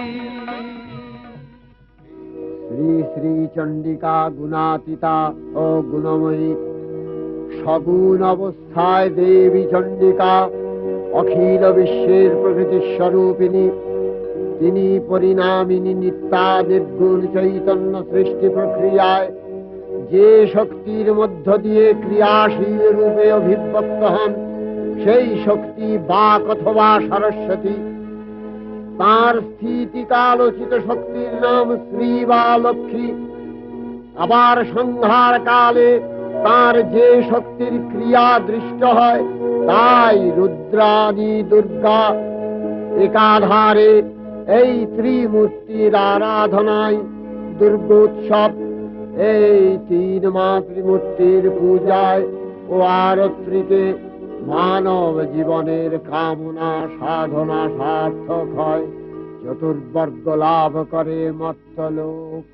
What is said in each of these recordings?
শ্রী শ্রী চণ্ডিকা গুণাতীতা ও গুণময়ী, সগুণ অবস্থায় দেবী চণ্ডিকা অখিল বিশ্বের প্রকৃতি স্বরূপিণী। তিনি পরিণামিনী নিত্যা নির্গুণ চৈতন্য সৃষ্টি প্রক্রিয়ায় যে শক্তির মধ্য দিয়ে ক্রিয়াশীল রূপে অভিব্যক্ত হন, সেই শক্তি বাক অথবা সরস্বতী। তার স্থিতিকালোচিত শক্তির নাম শ্রী বা লক্ষ্মী। আবার সংহার কালে তার যে শক্তির ক্রিয়া দৃষ্ট হয়, তাই রুদ্রাণী দুর্গা। একাধারে এই ত্রিমূর্তির আরাধনায় দুর্গোৎসব, এই তিন মাতৃমূর্তির পূজায় ও আরতিতে মানব জীবনের কামনা সাধনা সার্থক হয়, চতুর্বর্গ লাভ করে মর্ত্যলোক।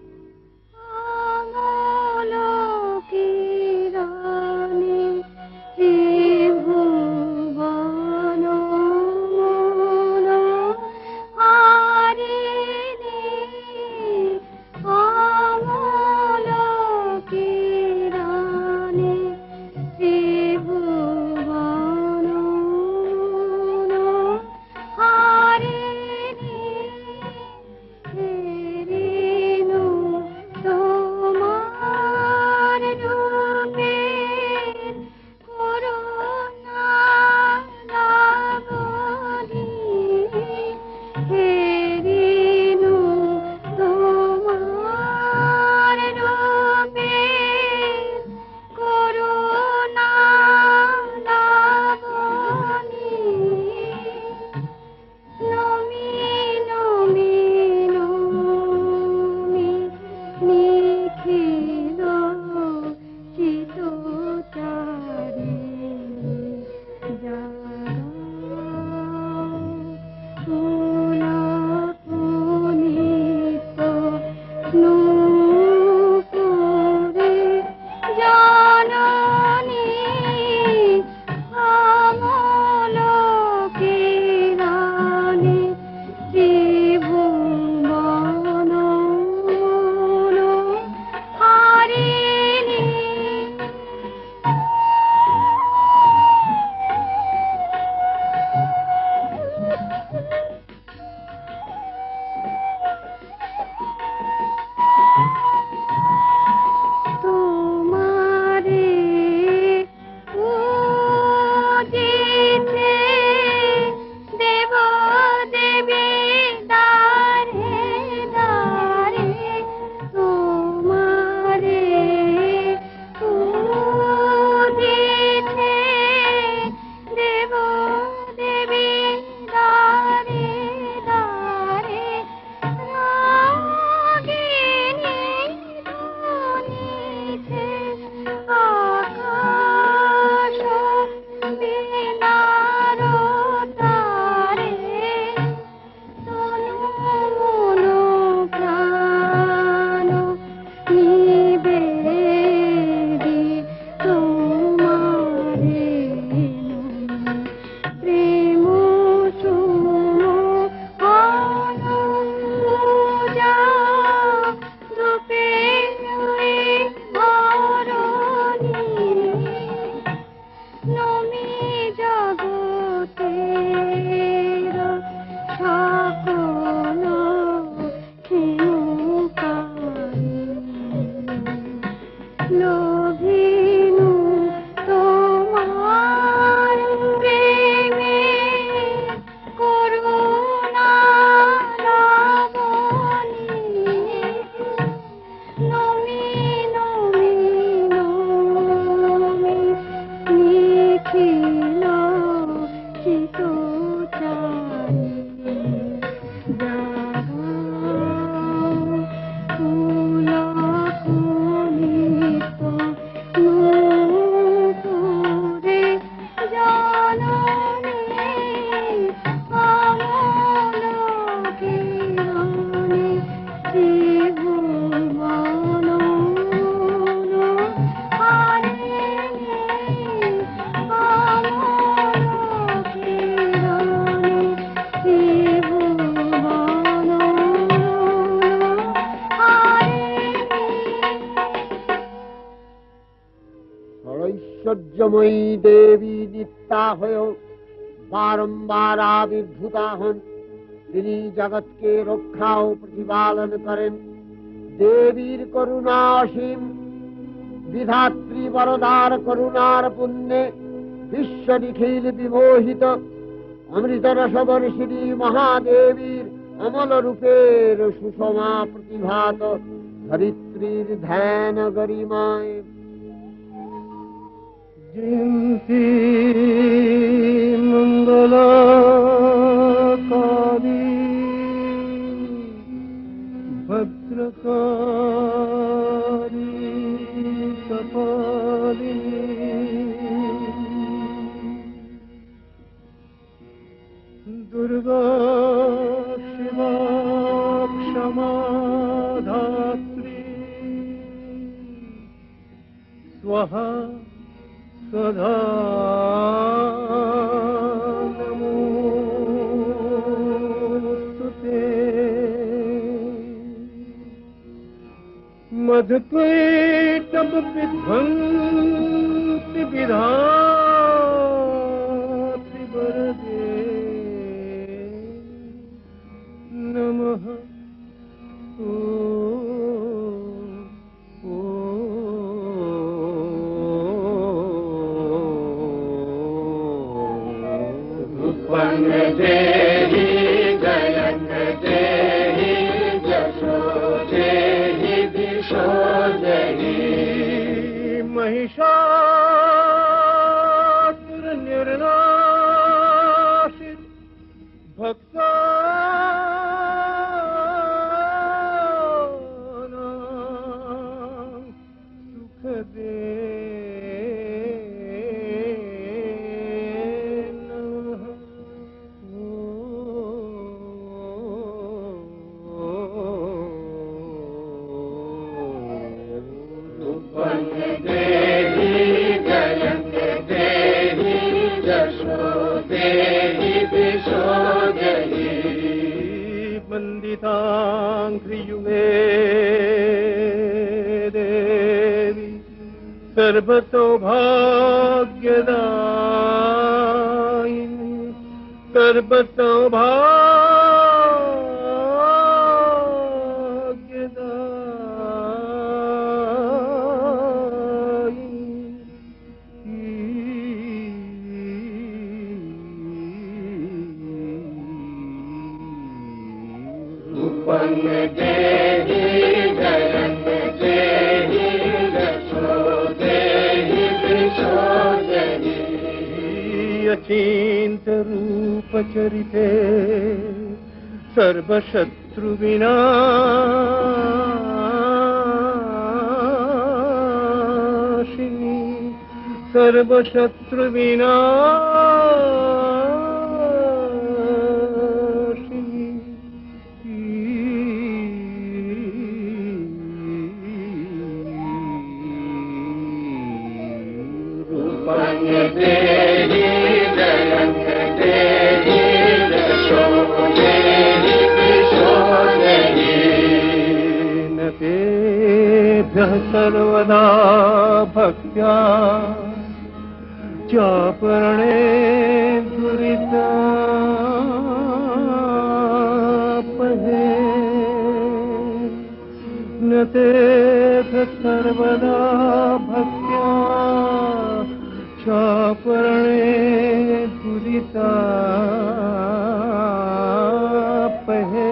সৌন্দর্যময়ী দেবী নিত্যা হয়েও বারম্বার আবির্ভূতা হন। তিনি জগৎকে রক্ষা ও প্রতিপালন করেন। দেবীর করুণা অসীম। বিধাত্রী বরদার করুণার পুণ্যে বিশ্ব নিখিল বিমোহিত। অমৃতরসবর্ষিণী মহাদেবীর অমল রূপের সুষমা প্রতিভাত ধরিত্রীর ধ্যান গরিমায়। জয়ন্তী মঙ্গলকারী ভদ্রকারী কপালিনী দুর্গা শিবা ক্ষমা ধাত্রী স্বাহা সদা নমোস্তুতে। मधुकैटभ विध्वंसि विधात्रि वरदे नमः। उत्पन्न देहि जयन देहि जशो देहि दिशो देहि महिषासुर निर्नाशित भक्तानां सुखदे वन्दिताङ्घ्रियुगे देवी सर्वसौभाग्यदायिनी उत्पन्न देहि जयन देहि जशो देहि दिशो देहि अचिन्त रूपचरिते सर्वशत्रुविनाशिनी उत्पन्न देहि जयन देहि जशो देहि दिशो देहि न तेभ्यः सर्वदा भक्त्या चापरणे दुरितापहे न तेभ्यः सर्वदा भक्त्या चापरणे दुरितापहे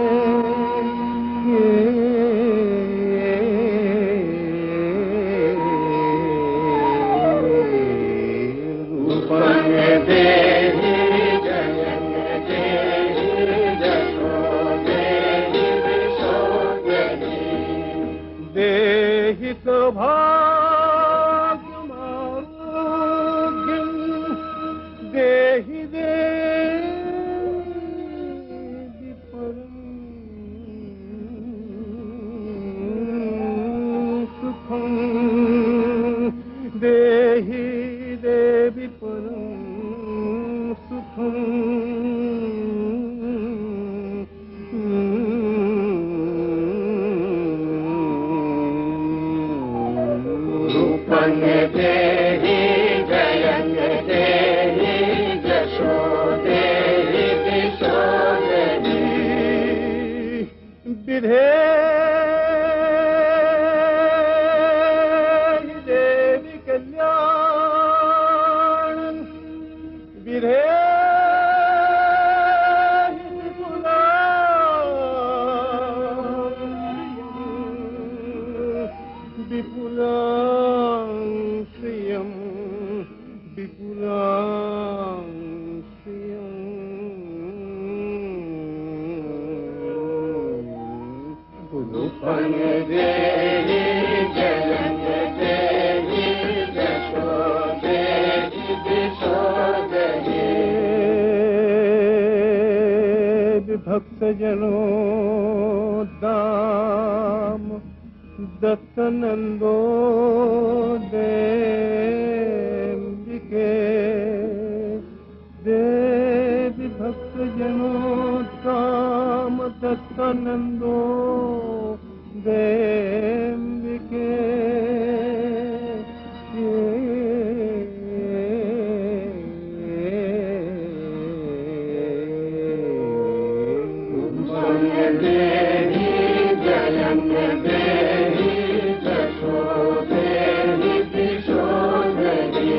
उत्पन्न देहि जयन देहि जशो देहि दिशो देहि देहि सौभाग्यमारोग्यं देहि देहि परं सुखं देहि देवि परं सुखं उत्पन्न देहि जयन विधेहि देवी कल्याण विधेहि विपुलां श्रियं विपुलां श्रियं रूपं देहि जयं देहि जशो देहि दिशो देहि भक्तजनोद्दाम दत्तनंदो देविके देवी भक्तजनोद्दाम दत्तनंदो देविके देहि जयं देहि जशो देहि दिशो देहि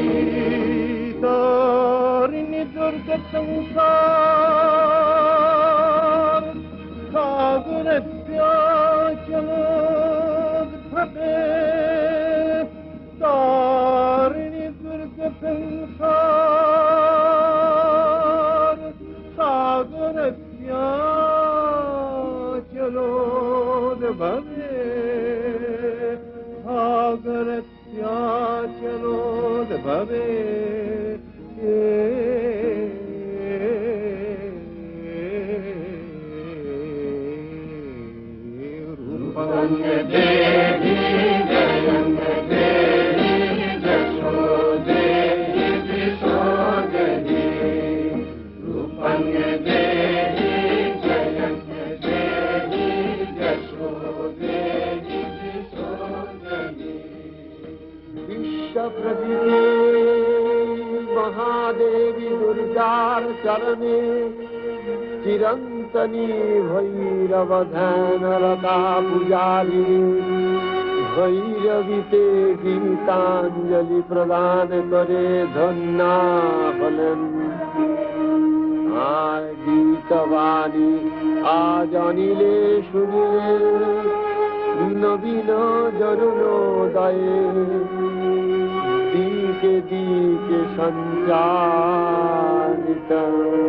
तारिणि दुर्ग संसार सागरस्याचलोद्भवे तारिणि दुर्ग संसार सागरस्याचलोद्भवे सागरस्याचलोद्भवे रूपं देहि जयं देहि जशो देहि दिशो देहि रूपं देहि जयं देहि जशो देहि दिशो देहि विश्वप्रदिते महादेवी दुर्गार चरणे चिरंतनी भैरव ध्यानरता पुजारी भैरवीते गीतांजलि प्रदान करे धन्ना हलन आय गीतवाणी आज अनिले सुनिले नवीन जरुणोदये दीके दीके संचारित